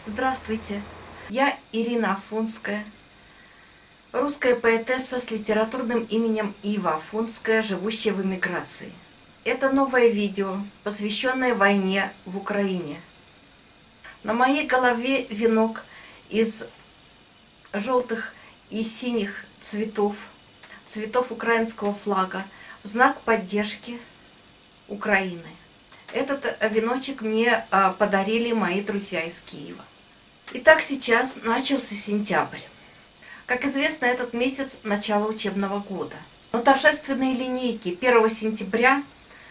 Здравствуйте, я Ирина Афонская, русская поэтесса с литературным именем Ива Афонская, живущая в эмиграции. Это новое видео, посвященное войне в Украине. На моей голове венок из желтых и синих цветов украинского флага в знак поддержки Украины. Этот веночек мне подарили мои друзья из Киева. Итак, сейчас начался сентябрь. Как известно, этот месяц – начало учебного года. Но торжественные линейки 1 сентября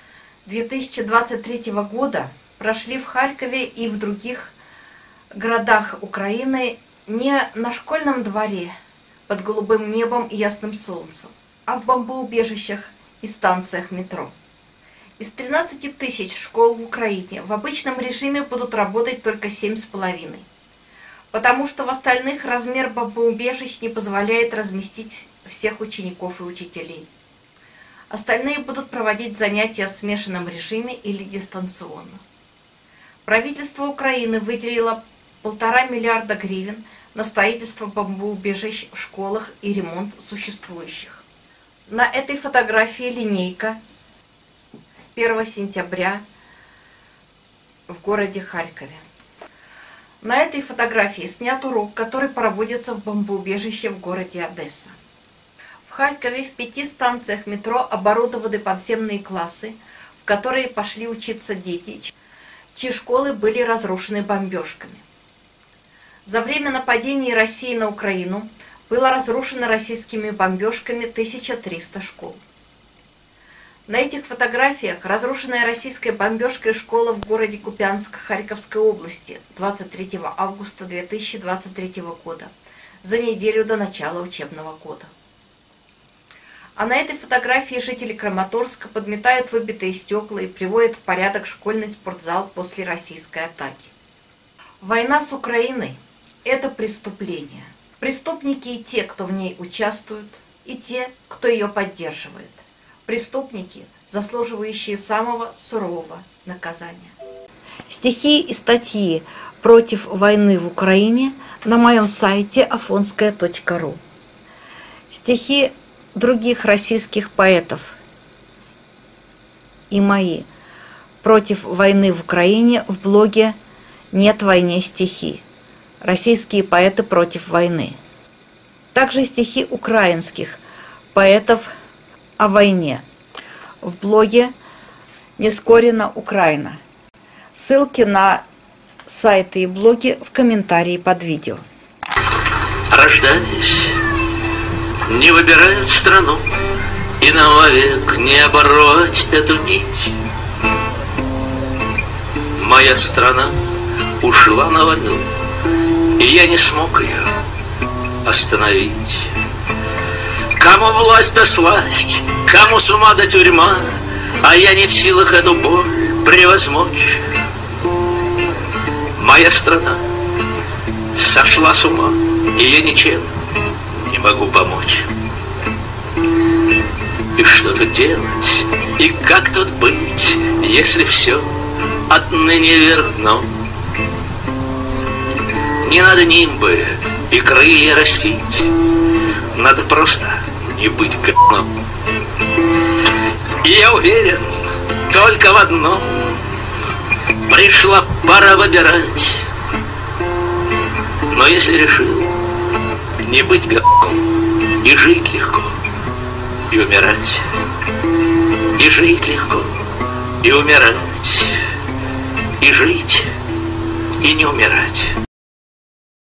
2023 года прошли в Харькове и в других городах Украины не на школьном дворе под голубым небом и ясным солнцем, а в бомбоубежищах и станциях метро. Из 13 тысяч школ в Украине в обычном режиме будут работать только 7,5, потому что в остальных размер бомбоубежищ не позволяет разместить всех учеников и учителей. Остальные будут проводить занятия в смешанном режиме или дистанционно. Правительство Украины выделило 1,5 миллиарда гривен на строительство бомбоубежищ в школах и ремонт существующих. На этой фотографии линейка 1 сентября в городе Харькове. На этой фотографии снят урок, который проводится в бомбоубежище в городе Одесса. В Харькове в 5 станциях метро оборудованы подземные классы, в которые пошли учиться дети, чьи школы были разрушены бомбежками. За время нападения России на Украину было разрушено российскими бомбежками 1300 школ. На этих фотографиях разрушенная российской бомбежкой школа в городе Купянск Харьковской области 23 августа 2023 года, за неделю до начала учебного года. А на этой фотографии жители Краматорска подметают выбитые стекла и приводят в порядок школьный спортзал после российской атаки. Война с Украиной – это преступление. Преступники и те, кто в ней участвуют, и те, кто ее поддерживает. Преступники, заслуживающие самого сурового наказания. Стихи и статьи против войны в Украине на моем сайте afonskaya.ru. Стихи других российских поэтов и мои против войны в Украине в блоге «Нет войне стихи». Российские поэты против войны. Также стихи украинских поэтов о войне в блоге «Нескорена Украина». Ссылки на сайты и блоги в комментарии под видео. Рождаясь, не выбирают страну, и нам вовек не оборвать эту нить. Моя страна ушла на войну, и я не смог ее остановить. Кому власть да сласть, кому с ума да тюрьма, а я не в силах эту боль превозмочь. Моя страна сошла с ума, и я ничем не могу помочь. И что тут делать, и как тут быть, если все отныне верно? Не надо нимбы и крылья растить, надо просто не быть говном. И я уверен только в одном: пришла пора выбирать. Но если решил не быть говном, и жить легко, и умирать, и жить легко, и умирать, и жить, и не умирать.